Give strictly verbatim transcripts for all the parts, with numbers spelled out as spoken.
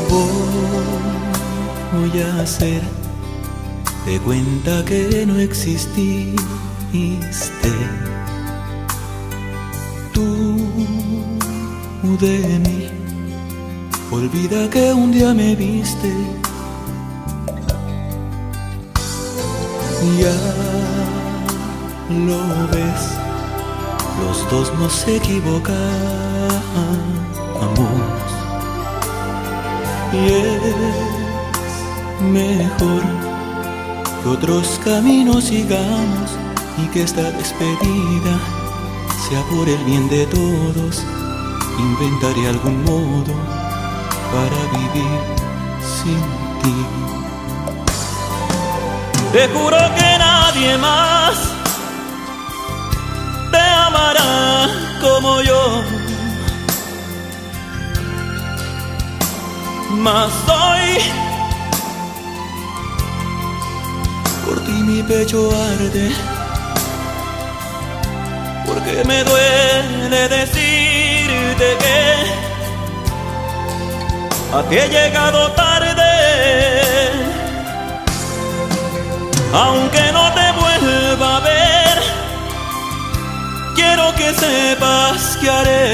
Voy a hacer de cuenta que no exististe. Tú de mí, olvida que un día me viste. Ya lo ves, los dos nos equivocamos. Y es mejor que otros caminos sigamos y que esta despedida sea por el bien de todos. Inventaré algún modo para vivir sin ti. Te juro que nadie más te amará como yo. Mas hoy por ti mi pecho arde, porque me duele decirte que a ti he llegado tarde. Aunque no te vuelva a ver, quiero que sepas que haré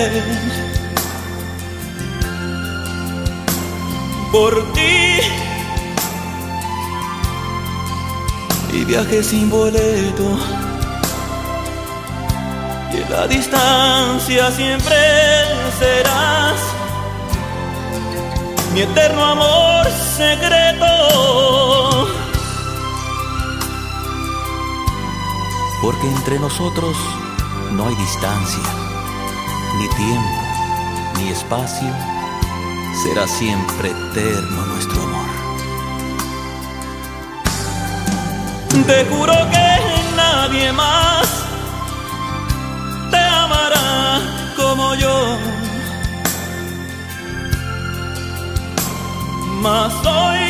por ti. Y viaje sin boleto, y en la distancia siempre serás mi eterno amor secreto. Porque entre nosotros no hay distancia, ni tiempo, ni espacio. Será siempre eterno nuestro amor. Te juro que nadie más te amará como yo. Mas hoy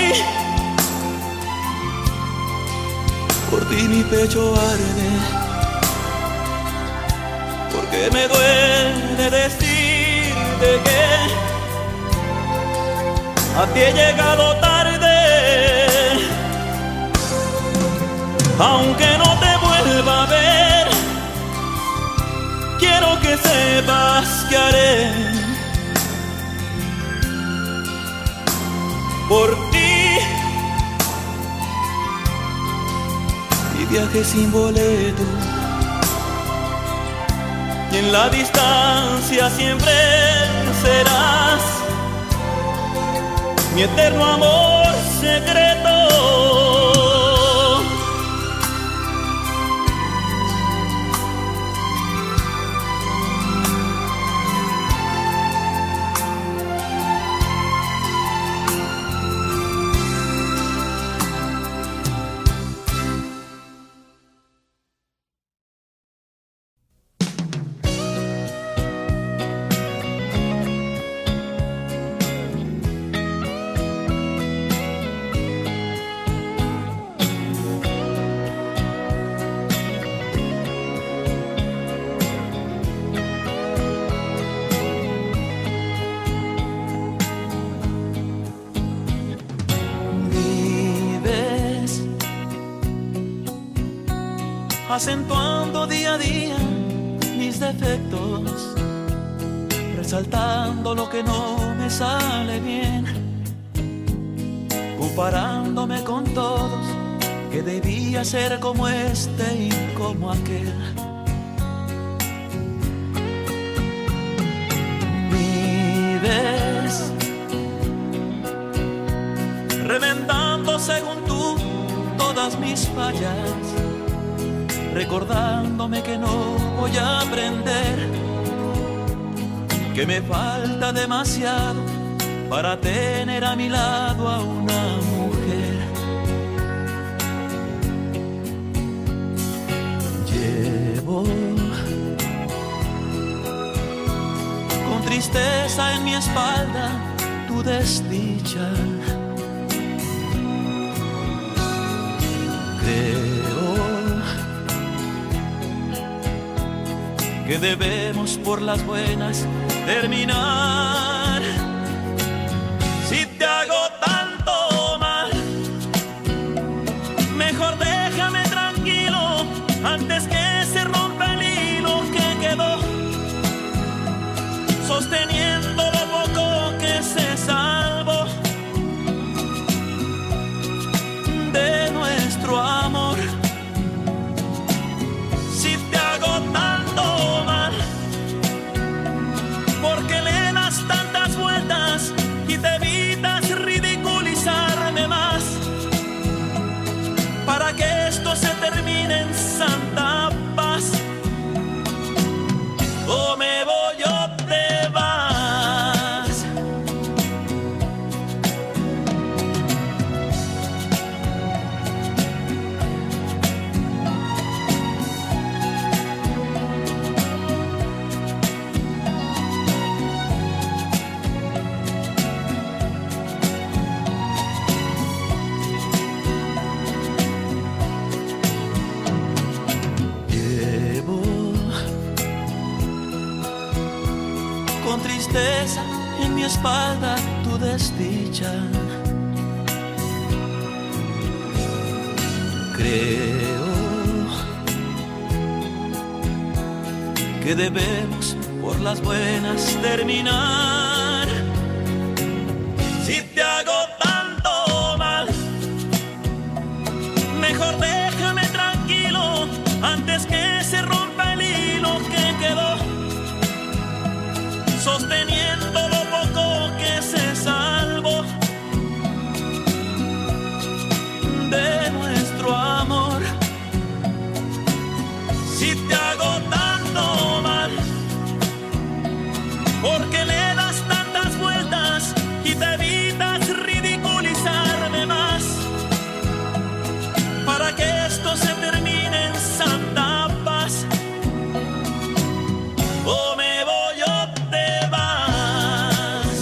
por ti mi pecho arde, porque me duele decirte que a ti he llegado tarde. Aunque no te vuelva a ver, quiero que sepas que haré por ti. Y viaje sin boleto, y en la distancia siempre serás mi eterno amor secreto. Acentuando día a día mis defectos, resaltando lo que no me sale bien, comparándome con todos, que debía ser como este y como aquel. Vives reventando según tú todas mis fallas, recordándome que no voy a aprender, que me falta demasiado para tener a mi lado a una mujer. Llevo con tristeza en mi espalda tu desdicha. Creo que debemos por las buenas terminar. Si te sosteniendo lo poco que se salvó de nuestro amor. Si te hago tanto mal, porque le das tantas vueltas y te evitas ridiculizarme más, para que esto se termine en santa paz. O me voy o te vas. Con tristeza en mi espalda tu desdicha. Creo que debemos por las buenas terminar. Si te hago tanto mal, mejor déjame tranquilo antes que se rompa el hilo que quedó, sosteniendo lo poco que se salvó de nuestro amor. Si te hago tanto mal, porque le das tantas vueltas y te evitas ridiculizarme más, para que esto se termine en santa paz. O me voy o te vas.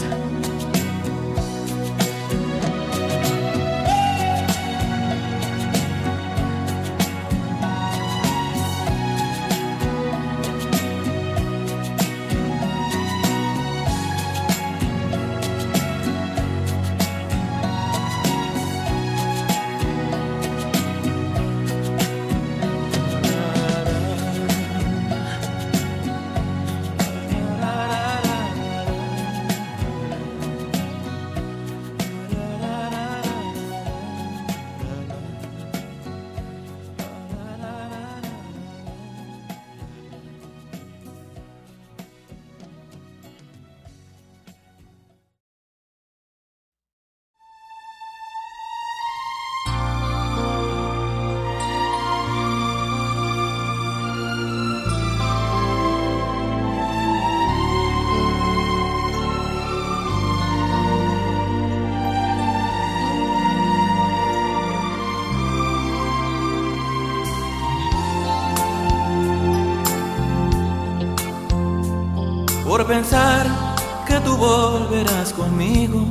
Por pensar que tú volverás conmigo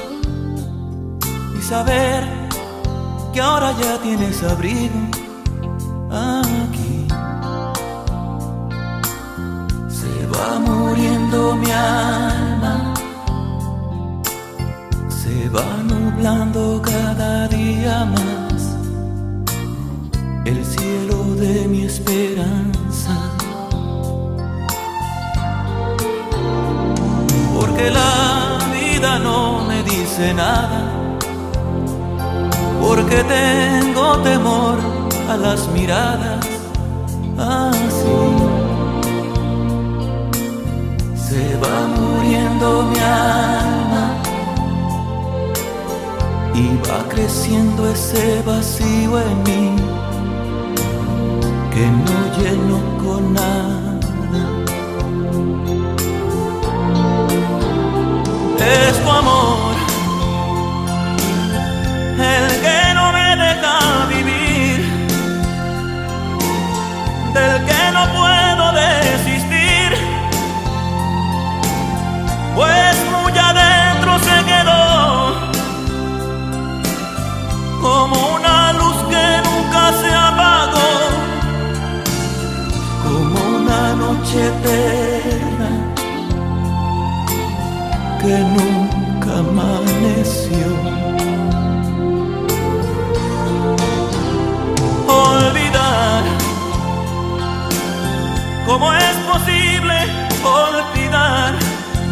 y saber que ahora ya tienes abrigo aquí. Se va muriendo mi alma, se va nublando cada día más el cielo de mi esperanza. Porque la vida no me dice nada, porque tengo temor a las miradas así. Se va muriendo mi alma y va creciendo ese vacío en mí que no lleno con nada. Es tu amor el que no me deja vivir, del que no puedo desistir, pues muy adentro se quedó como una luz que nunca se apagó, como una noche eterna que nunca amaneció. Olvidar, ¿cómo es posible olvidar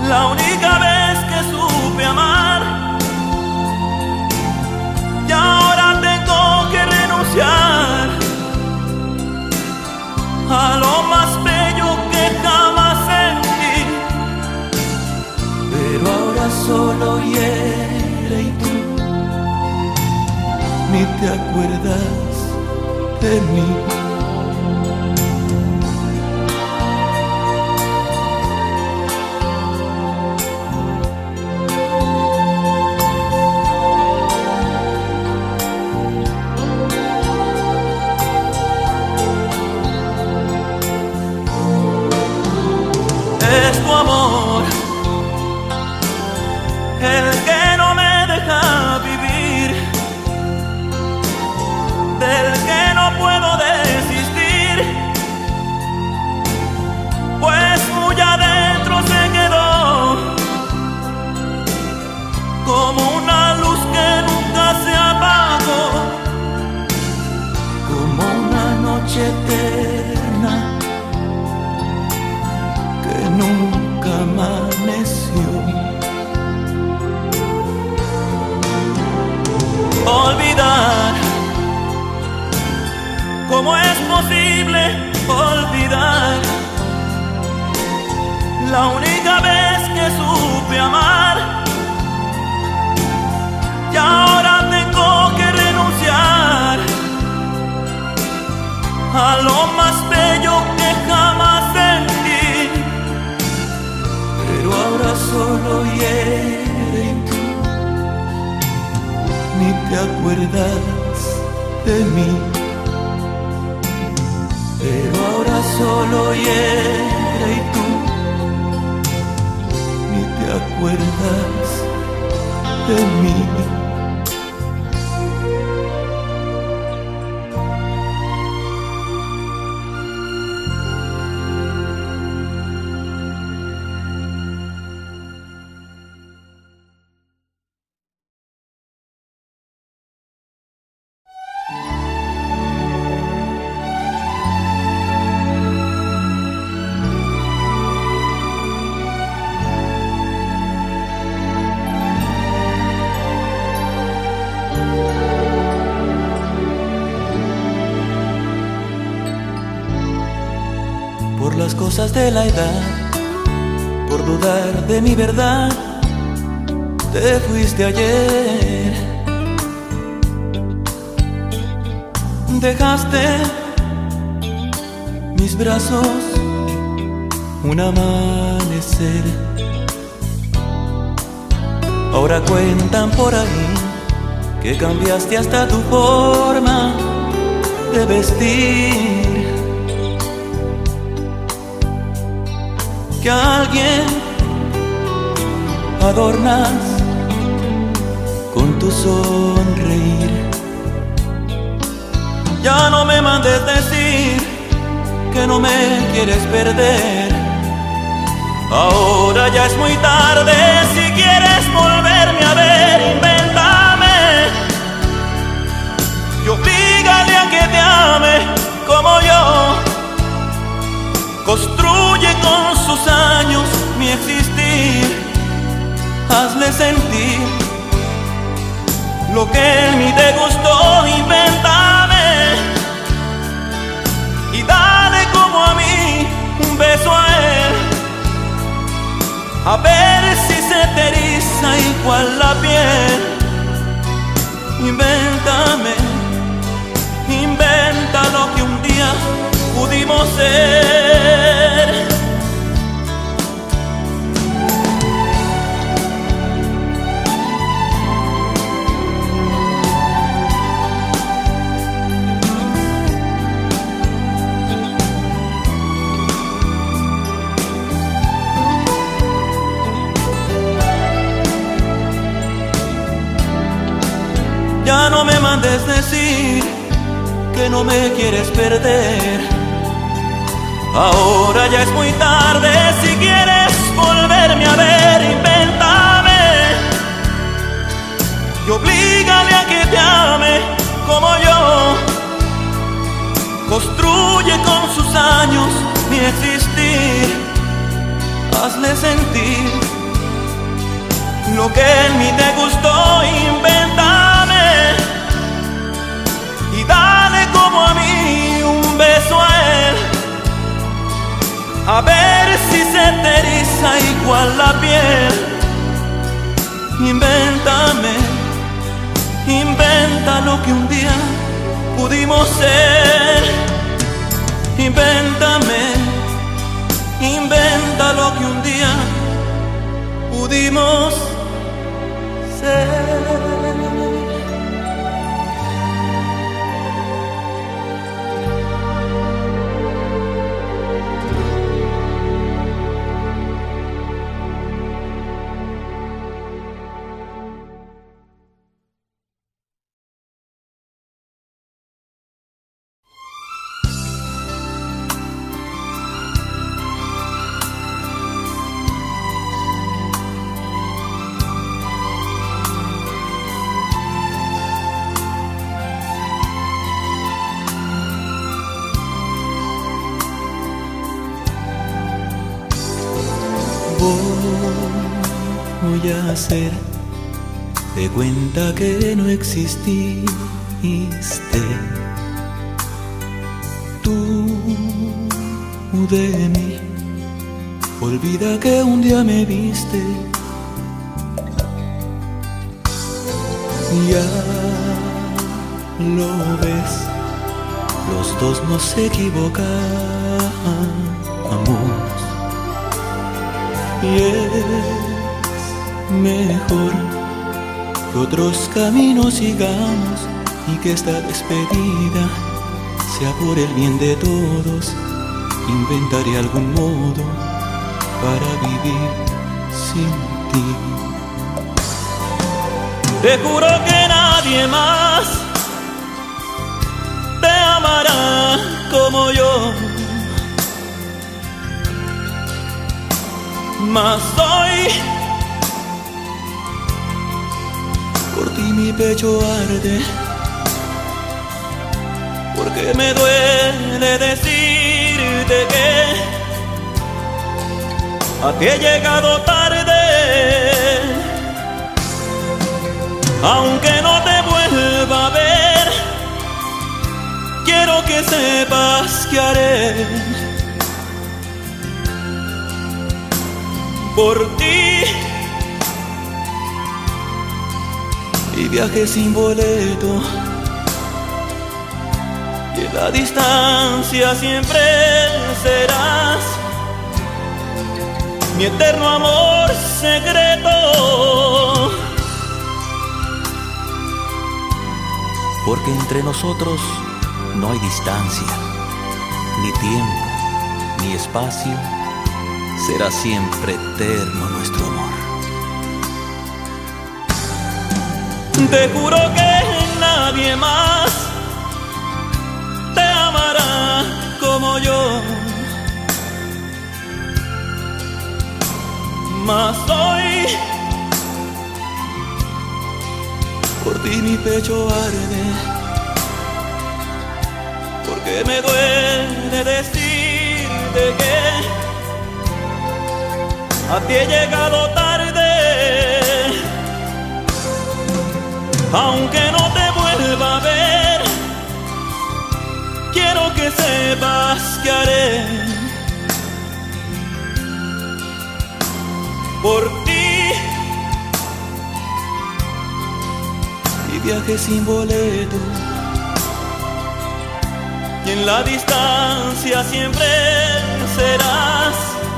la única vez que supe amar. Y ahora tengo que renunciar a lo más bello que jamás sentí. Pero ahora solo hiere y tú ni te acuerdas de mí. Es tu amor el que no me deja vivir, del que no puedo desistir, pues muy adentro se quedó como una luz que nunca se apagó, como una noche eterna que nunca amaneció. Olvidar, ¿cómo es posible olvidar la única vez que supe amar? Y ahora tengo que renunciar a lo más bello que jamás sentí. Pero ahora solo hiere y tú ni te acuerdas de mí. Pero ahora solo hiere y tú ni te acuerdas de mí. Por las cosas de la edad, por dudar de mi verdad, te fuiste ayer. Dejaste mis brazos un amanecer. Ahora cuentan por ahí que cambiaste hasta tu forma de vestir, que a alguien adornas con tu sonreír. Ya no me mandes decir que no me quieres perder. Ahora ya es muy tarde, si quieres volverme a ver, invéntame y oblígale a que te ame como yo. Construye con sus años mi existir, hazle sentir lo que en mí te gustó, invéntame y dale como a mí un beso a él, a ver si se te eriza igual la piel. Invéntame, inventa lo que un día pudimos ser. Ya no me mandes decir que no me quieres perder. Ahora ya es muy tarde, si quieres volverme a ver, invéntame y oblígale a que te ame como yo. Construye con sus años mi existir, hazle sentir lo que en mí te gustó, invéntame y dale como a mí un beso a él, a ver si se te eriza igual la piel. Invéntame, inventa lo que un día pudimos ser. Invéntame, inventa lo que un día pudimos ser. Voy a hacer de cuenta que no exististe. Tú de mí, olvida que un día me viste. Ya lo ves, los dos nos equivocamos. Y es mejor que otros caminos sigamos y que esta despedida sea por el bien de todos. Inventaré algún modo para vivir sin ti. Te juro que nadie más te amará como yo. Mas hoy por ti mi pecho arde, porque me duele decirte que a ti he llegado tarde. Aunque no te vuelva a ver, quiero que sepas que haré por ti. Y viaje sin boleto, y en la distancia siempre serás mi eterno amor secreto. porque entre nosotros no hay distancia, ni tiempo, ni espacio. Será siempre eterno nuestro amor. Te juro que nadie más te amará como yo. Mas hoy por ti mi pecho arde, porque me duele decirte que a ti he llegado tarde. Aunque no te vuelva a ver, quiero que sepas que haré por ti. Y viaje sin boleto, y en la distancia siempre serás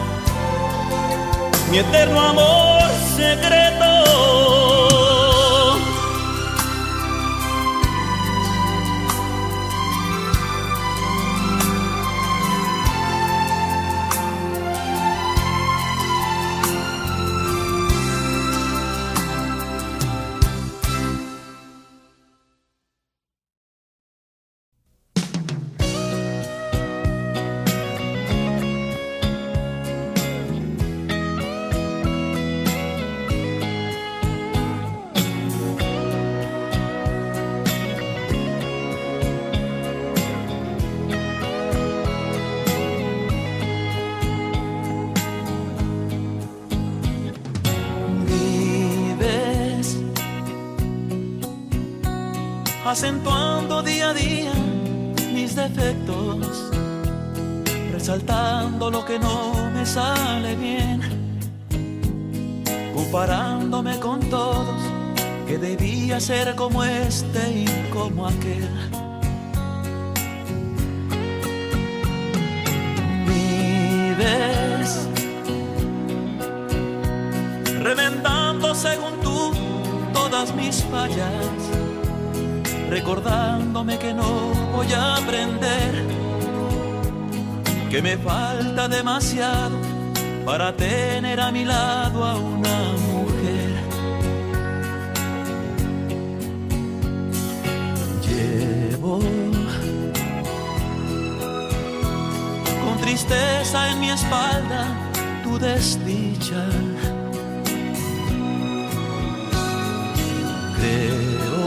mi eterno amor secreto. acentuando día a día mis defectos, resaltando lo que no me sale bien, comparándome con todos, que debía ser como este y como aquel. Vives remendando según tú todas mis fallas, recordándome que no voy a aprender, que me falta demasiado para tener a mi lado a una mujer. Llevo con tristeza en mi espalda tu desdicha. Creo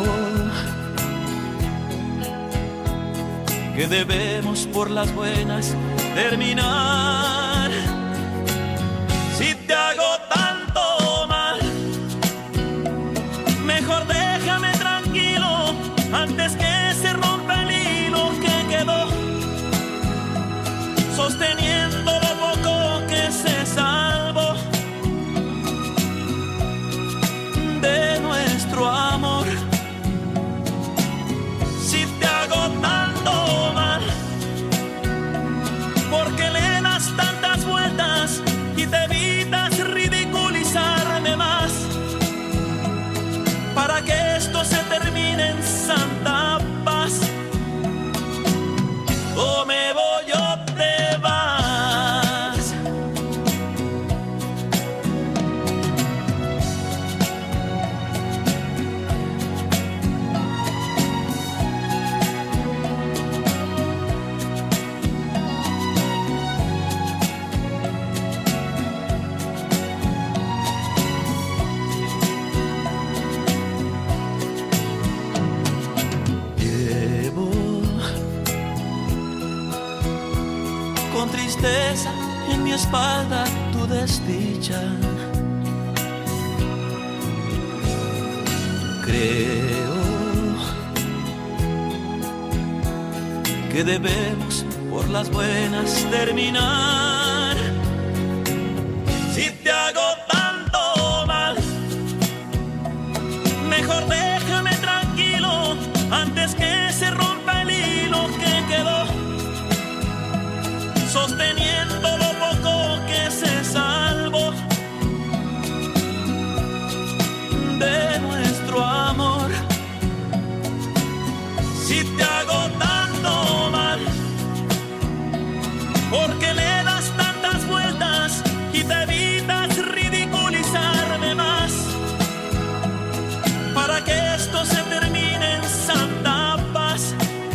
que debemos por las buenas terminar. Si te hago tanto mal, mejor déjame tranquilo antes que se rompa el hilo que quedó sosteniendo lo poco que se salvó de nuestro amor. Si te hago tanto mal, porque le das tantas vueltas y te evitas ridiculizarme más, para que esto se termine en santa paz. O me voy o te vas. Con tristeza en mi espalda tu desdicha. Creo que debemos por las buenas terminar. Si te hago tanto mal, mejor déjame tranquilo antes que se rompa el hilo que quedó sosteniendo lo poco que se salvó de nuestro amor. Si te hago tanto mal, porque le das tantas vueltas y te evitas ridiculizarme más, para que esto se termine en santa paz.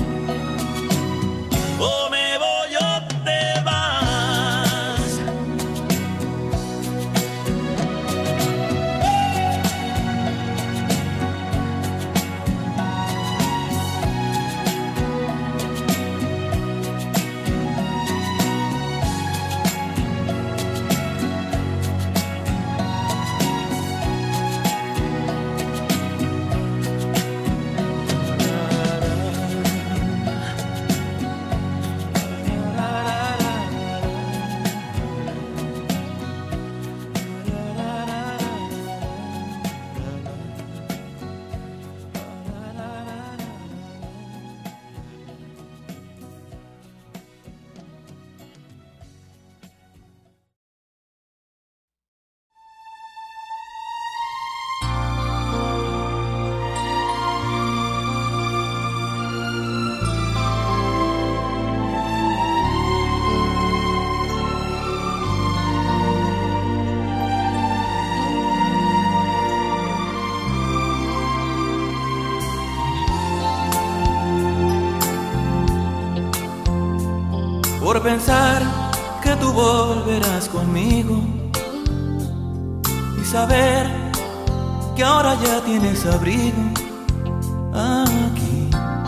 O me voy o te vas. Por pensar que tú volverás conmigo y saber que ahora ya tienes abrigo aquí.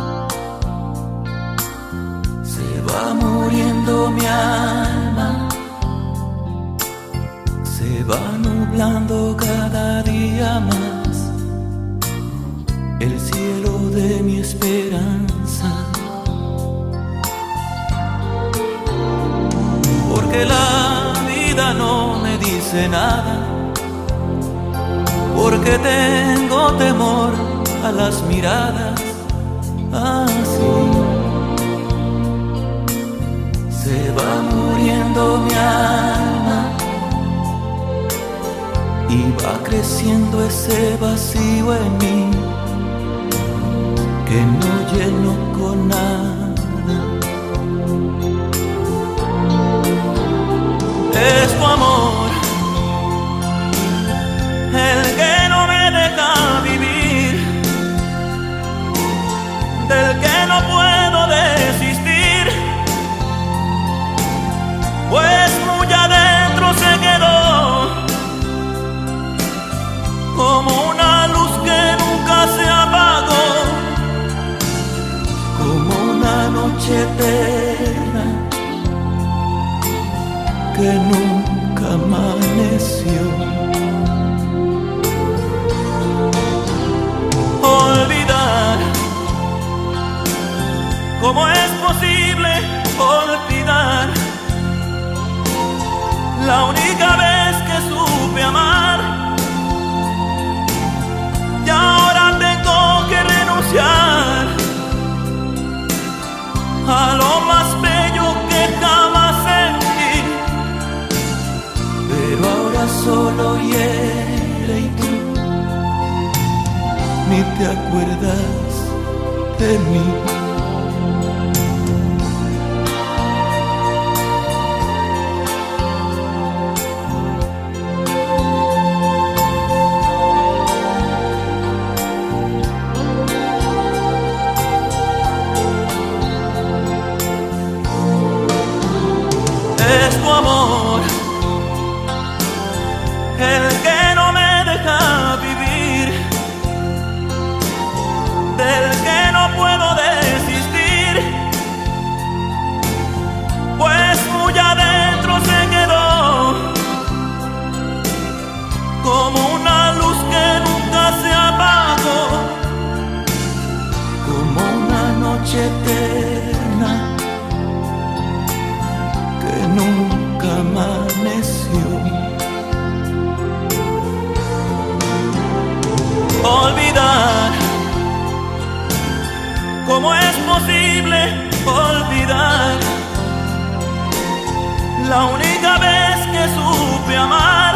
Se va muriendo mi alma, se va nublando cada día más el cielo de mi espíritu. porque la vida no me dice nada, porque tengo temor a las miradas así. Se va muriendo mi alma y va creciendo ese vacío en mí que no lleno con nada. Es tu amor el que no me deja vivir, del que no puedo desistir, pues muy adentro se quedó como una luz que nunca se apagó, como una noche eterna que nunca amaneció. Olvidar, ¿cómo es posible olvidar la única vez que supe amar? Y ahora tengo que renunciar a lo más bello que jamás sentí, pero ahora solo hiere y tú ni te acuerdas de mí. Es tu amor el que no me deja vivir, del que no puedo desistir, pues muy adentro se quedó como una luz que nunca se apagó, como una noche eterna que nunca amaneció. Olvidar, ¿cómo es posible olvidar la única vez que supe amar?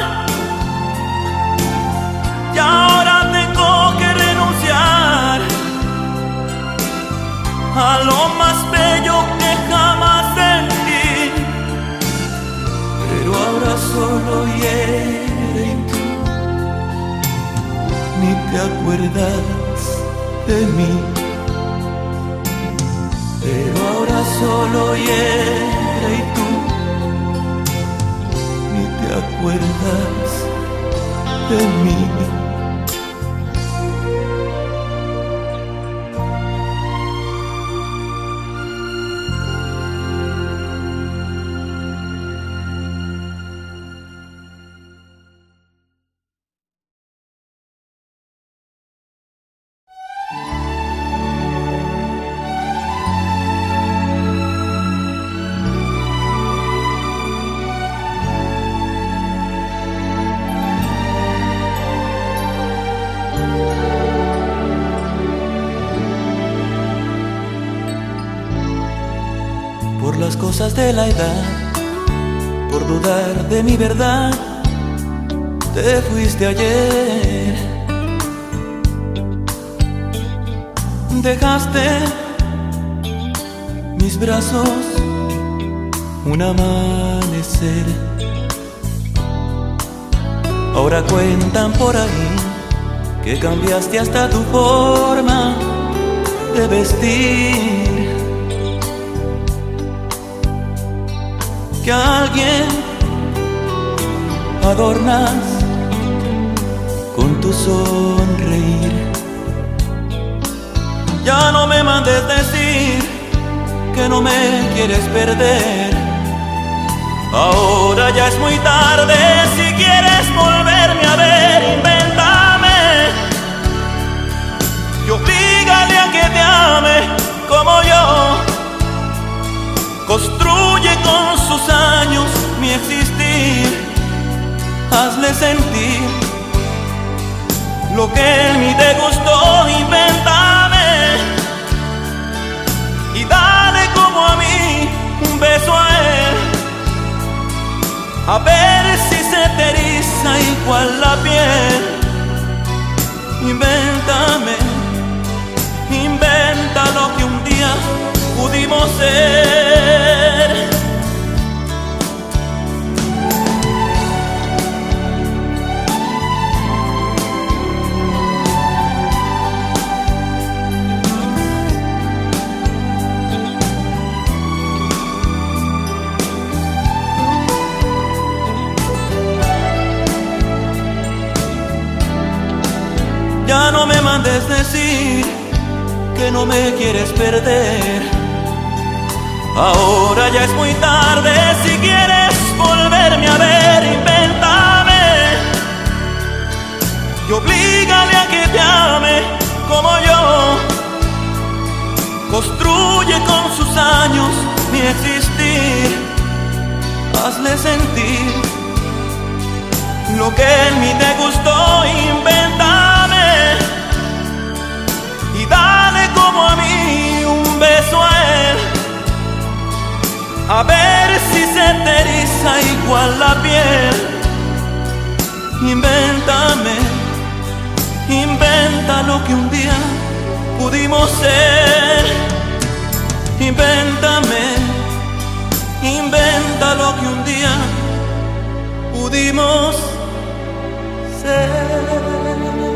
Y ahora tengo que renunciar a lo más bello que jamás sentí, pero ahora solo hiere y tú ni te acuerdas de mí, pero ahora solo hiere y tú ni te acuerdas de mí. Por las cosas de la edad, por dudar de mi verdad, te fuiste ayer. Dejaste mis brazos un amanecer. Ahora cuentan por ahí que cambiaste hasta tu forma de vestir, que a alguien adornas con tu sonreír. Ya no me mandes decir que no me quieres perder. Ahora ya es muy tarde, si quieres volverme a ver, invéntame y oblígale a que te ame como yo. Construye con sus años sentir lo que en mí te gustó. Invéntame y dale como a mí un beso a él, a ver si se te eriza igual la piel. Invéntame, inventa lo que un día pudimos ser. Ya no me mandes decir que no me quieres perder. Ahora ya es muy tarde, si quieres volverme a ver, invéntame y oblígale a que te ame como yo. Construye con sus años mi existir, hazle sentir lo que en mí te gustó. Invéntame y dale como a mí un beso a él, a ver si se te eriza igual la piel. Invéntame, inventa lo que un día pudimos ser. Invéntame, inventa lo que un día pudimos ser.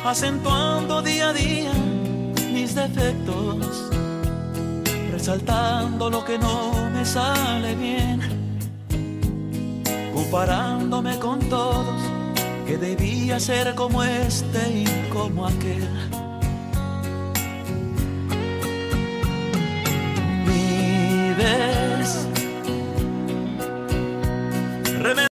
acentuando día a día mis defectos, resaltando lo que no me sale bien, comparándome con todos, que debía ser como este y como aquel. Vives